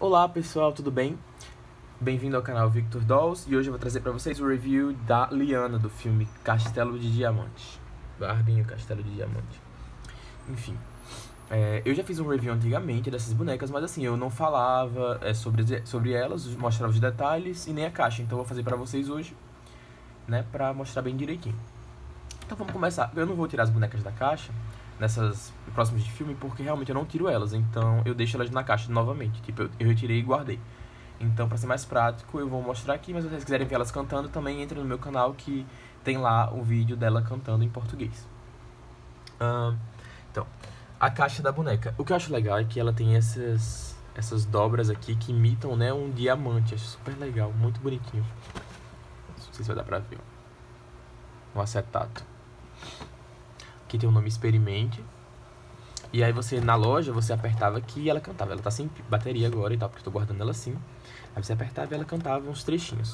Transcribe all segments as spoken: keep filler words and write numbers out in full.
Olá pessoal, tudo bem? Bem-vindo ao canal Victor Dolls e hoje eu vou trazer pra vocês o review da Liana, do filme Castelo de Diamante. Barbinho, Castelo de Diamante. Enfim, é, eu já fiz um review antigamente dessas bonecas, mas assim, eu não falava é, sobre, sobre elas, mostrava os detalhes e nem a caixa. Então eu vou fazer pra vocês hoje, né, pra mostrar bem direitinho. Então vamos começar. Eu não vou tirar as bonecas da caixa nessas próximas de filme, porque realmente eu não tiro elas, então eu deixo elas na caixa novamente, tipo, eu, eu retirei e guardei. Então, pra ser mais prático, eu vou mostrar aqui, mas se vocês quiserem ver elas cantando, também entre no meu canal, que tem lá o vídeo dela cantando em português. Uh, então, a caixa da boneca. O que eu acho legal é que ela tem essas, essas dobras aqui que imitam, né, um diamante. Acho super legal, muito bonitinho. Não sei se vai dar pra ver. Um acetato. Aqui tem o nome Experimente. E aí você, na loja, você apertava aqui e ela cantava. Ela tá sem bateria agora e tal, porque eu tô guardando ela assim. Aí você apertava e ela cantava uns trechinhos.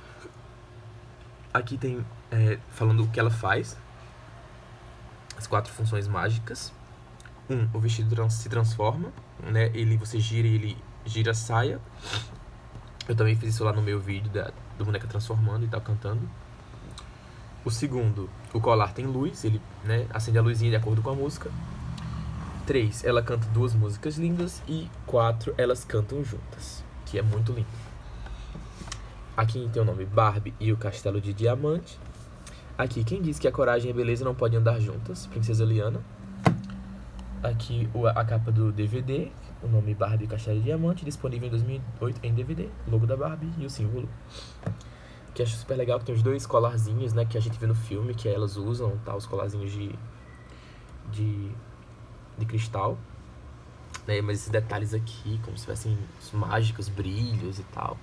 Aqui tem, é, falando o que ela faz. As quatro funções mágicas. Um, o vestido trans se transforma, né? Ele, você gira e ele gira a saia. Eu também fiz isso lá no meu vídeo da, do boneca transformando e tal, cantando. O segundo, o colar tem luz, ele, né, acende a luzinha de acordo com a música. Três, ela canta duas músicas lindas. E quatro, elas cantam juntas, que é muito lindo. Aqui tem o nome Barbie e o Castelo de Diamante. Aqui, quem diz que a coragem e a beleza não podem andar juntas? Princesa Liana. Aqui a capa do D V D, o nome Barbie e o Castelo de Diamante, disponível em dois mil e oito em D V D, logo da Barbie e o símbolo. Que acho super legal, que tem os dois colarzinhos, né, que a gente vê no filme, que elas usam, tá, os colarzinhos de, de, de cristal, né, mas esses detalhes aqui, como se tivessem os mágicos, brilhos e tal.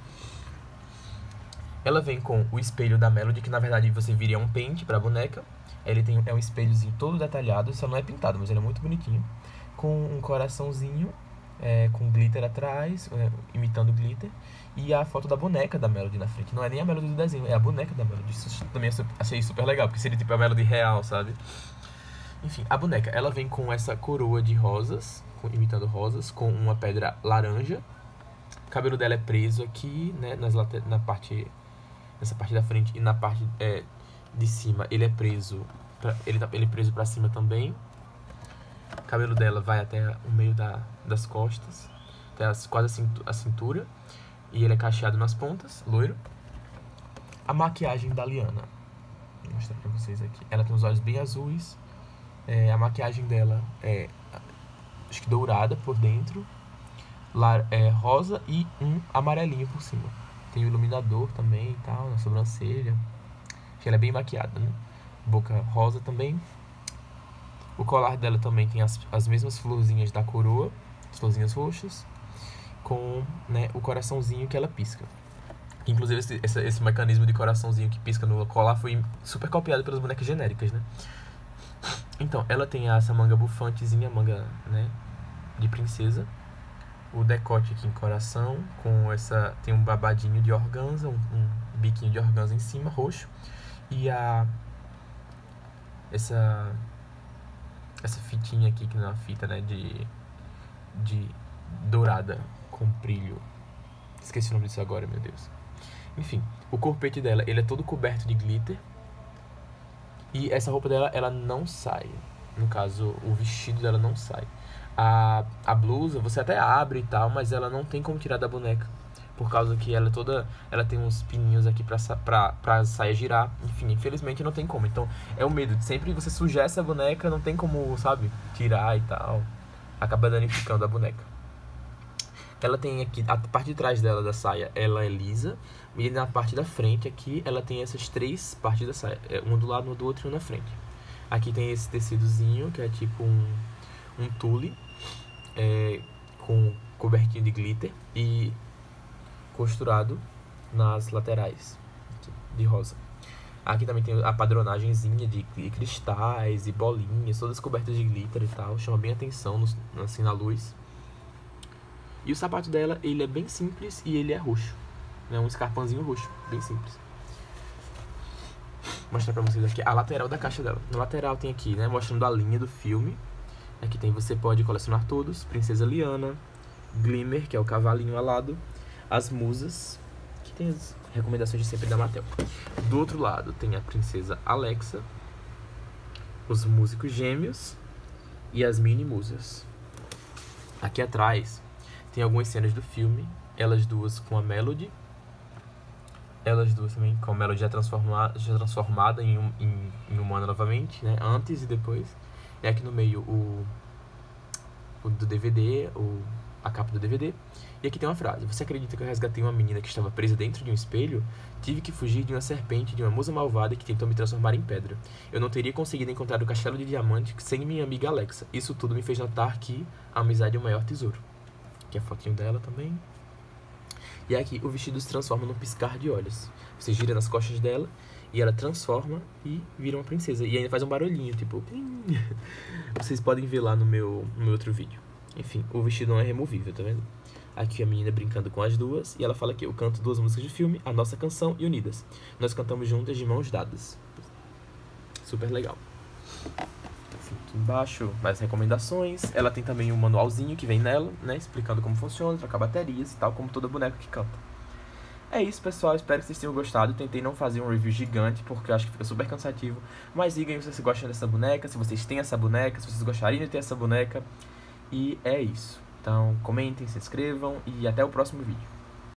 Ela vem com o espelho da Melody, que na verdade você viria um pente pra boneca. Ele tem, é um espelhozinho todo detalhado, só não é pintado, mas ele é muito bonitinho. Com um coraçãozinho, é, com glitter atrás, é, imitando glitter. E a foto da boneca da Melody na frente. Não é nem a Melody do desenho, é a boneca da Melody. Isso também achei super legal, porque seria tipo a Melody real, sabe? Enfim, a boneca, ela vem com essa coroa de rosas, com, imitando rosas, com uma pedra laranja. O cabelo dela é preso aqui, né, nas na parte, nessa parte da frente e na parte é, de cima. Ele é preso, pra, ele tá ele é preso pra cima também. O cabelo dela vai até o meio da, das costas, até as, quase a cintura. E ele é cacheado nas pontas, loiro. A maquiagem da Liana. Vou mostrar pra vocês aqui. Ela tem os olhos bem azuis. É, a maquiagem dela é, acho que dourada por dentro. Lar, é, rosa e um amarelinho por cima. Tem o iluminador também e tal, na sobrancelha. Acho que ela é bem maquiada, né? Boca rosa também. O colar dela também tem as, as mesmas florzinhas da coroa. As florzinhas roxas. Com, né, o coraçãozinho que ela pisca. Inclusive esse, esse, esse mecanismo de coraçãozinho que pisca no colar foi super copiado pelas bonecas genéricas, né? Então, ela tem essa manga bufantezinha, manga, né, de princesa. O decote aqui em coração, com essa, tem um babadinho de organza, um, um biquinho de organza em cima, roxo. E a essa essa fitinha aqui, que não é uma fita, né, de de dourada com brilho. Esqueci o nome disso agora, meu Deus. Enfim, o corpete dela, ele é todo coberto de glitter. E essa roupa dela, ela não sai. No caso, o vestido dela não sai. A, a blusa, você até abre e tal, mas ela não tem como tirar da boneca. Por causa que ela é toda... Ela tem uns pininhos aqui pra, pra, pra saia girar. Enfim, infelizmente não tem como. Então, é o medo de sempre você sujar essa boneca, não tem como, sabe, tirar e tal. Acaba danificando a boneca. Ela tem aqui, a parte de trás dela da saia, ela é lisa. E na parte da frente aqui, ela tem essas três partes da saia. Uma do lado, uma do outro e uma na frente. Aqui tem esse tecidozinho, que é tipo um, um tule. É, com cobertinho de glitter. E costurado nas laterais, de rosa. Aqui também tem a padronagemzinha de cristais e bolinhas, todas cobertas de glitter e tal. Chama bem atenção, no, assim, na luz. E o sapato dela, ele é bem simples e ele é roxo. É um escarpãozinho roxo, bem simples. Vou mostrar pra vocês aqui a lateral da caixa dela. Na lateral tem aqui, né, mostrando a linha do filme. Aqui tem Você Pode Colecionar Todos, Princesa Liana, Glimmer, que é o cavalinho alado, as musas, que tem as recomendações de sempre da Mattel. Do outro lado tem a princesa Alexa, os músicos gêmeos e as mini musas. Aqui atrás tem algumas cenas do filme, elas duas com a Melody, elas duas também com a Melody já transformada, já transformada em, um, em, em humana novamente, né? Antes e depois. E aqui no meio o, o do D V D, o, a capa do D V D. E aqui tem uma frase: você acredita que eu resgatei uma menina que estava presa dentro de um espelho? Tive que fugir de uma serpente, de uma musa malvada que tentou me transformar em pedra. Eu não teria conseguido encontrar o castelo de diamante sem minha amiga Alexa. Isso tudo me fez notar que a amizade é o maior tesouro. Aqui a fotinho dela também. E aqui o vestido se transforma num piscar de olhos. Você gira nas costas dela e ela transforma e vira uma princesa. E ainda faz um barulhinho, tipo... Vocês podem ver lá no meu, no meu outro vídeo. Enfim, o vestido não é removível, tá vendo? Aqui a menina brincando com as duas. E ela fala que eu canto duas músicas de filme, a nossa canção e Unidas. Nós cantamos juntas de mãos dadas. Super legal. Aqui embaixo, mais recomendações. Ela tem também um manualzinho que vem nela, né? Explicando como funciona, trocar baterias e tal, como toda boneca que canta. É isso, pessoal. Espero que vocês tenham gostado. Tentei não fazer um review gigante, porque eu acho que fica super cansativo. Mas digam se vocês gostam dessa boneca, se vocês têm essa boneca, se vocês gostariam de ter essa boneca. E é isso. Então, comentem, se inscrevam e até o próximo vídeo.